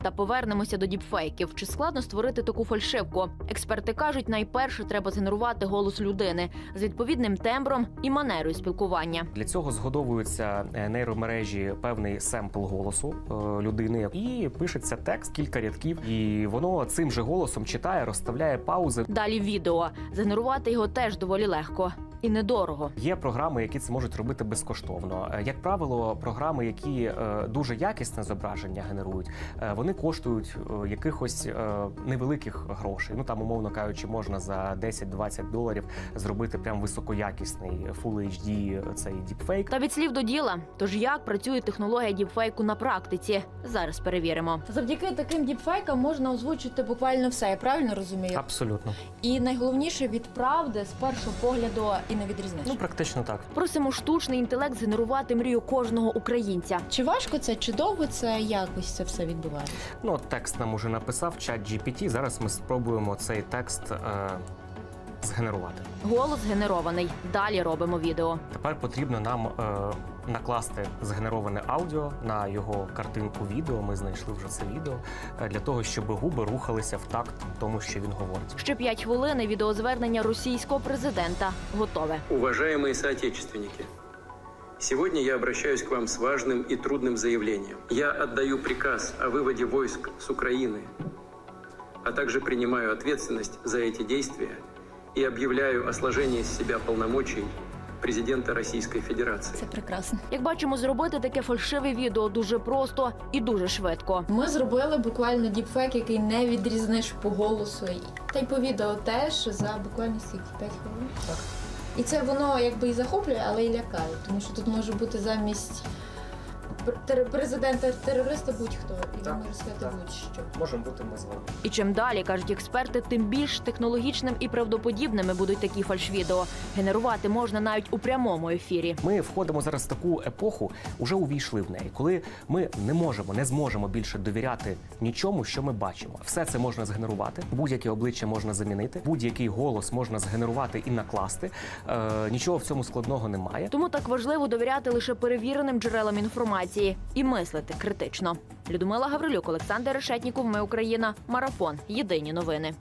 Та повернемося до діпфейків. Чи складно створити таку фальшивку? Експерти кажуть, найперше треба згенерувати голос людини з відповідним тембром і манерою спілкування. Для цього згодовуються нейромережі певний семпл голосу людини і пишеться текст, кілька рядків, і воно цим же голосом читає, розставляє паузи. Далі відео. Згенерувати його теж доволі легко. І недорого. Є програми, які це можуть робити безкоштовно. Як правило, програми, які дуже якісне зображення генерують, вони коштують якихось невеликих грошей. Ну там, умовно кажучи, можна за $10-20 зробити прям високоякісний Full HD цей діпфейк. Та від слів до діла. Тож як працює технологія діпфейку на практиці? Зараз перевіримо. Завдяки таким діпфейкам можна озвучити буквально все, я правильно розумію? Абсолютно. І найголовніше від правди з першого погляду і не відрізниш. Ну, практично так. Просимо штучний інтелект згенерувати мрію кожного українця. Чи важко це, чи довго це, якось це все відбувається? Ну, текст нам уже написав чат GPT. Зараз ми спробуємо цей текст згенерувати. Голос згенерований. Далі робимо відео. Тепер потрібно нам накласти згенероване аудіо на його картинку відео. Ми знайшли вже це відео для того, щоб губи рухалися в такт тому, що він говорить. Ще 5 хвилин і відеозвернення російського президента готове. Уважаемые соотечественники, сегодня я обращаюсь к вам с важным и трудным заявлением. Я отдаю приказ о выводе войск с Украины, а также принимаю ответственность за эти действия и объявляю о сложении с себя полномочий президента Російської Федерації. Це прекрасно. Як бачимо, зробити таке фальшиве відео дуже просто і дуже швидко. Ми зробили буквально діпфейк, який не відрізниш по голосу. Та й по відео теж за буквально скільки? 5 хвилин? Так. І це воно якби і захоплює, але і лякає. Тому що тут може бути замість президента-терориста будь-хто. І він може сказати будь-що. Можемо бути ми з вами. І чим далі, кажуть експерти, тим більш технологічним і правдоподібними будуть такі фальшвідео. Генерувати можна навіть у прямому ефірі. Ми входимо зараз в таку епоху, уже увійшли в неї, коли ми не зможемо більше довіряти нічому, що ми бачимо. Все це можна згенерувати, будь-яке обличчя можна замінити, будь-який голос можна згенерувати і накласти. Нічого в цьому складного немає. Тому так важливо довіряти лише перевіреним джерелам інформації і мислити критично. Людмила Гаврилюк, Олександр Решетніков, Ми Україна. Марафон. Єдині новини.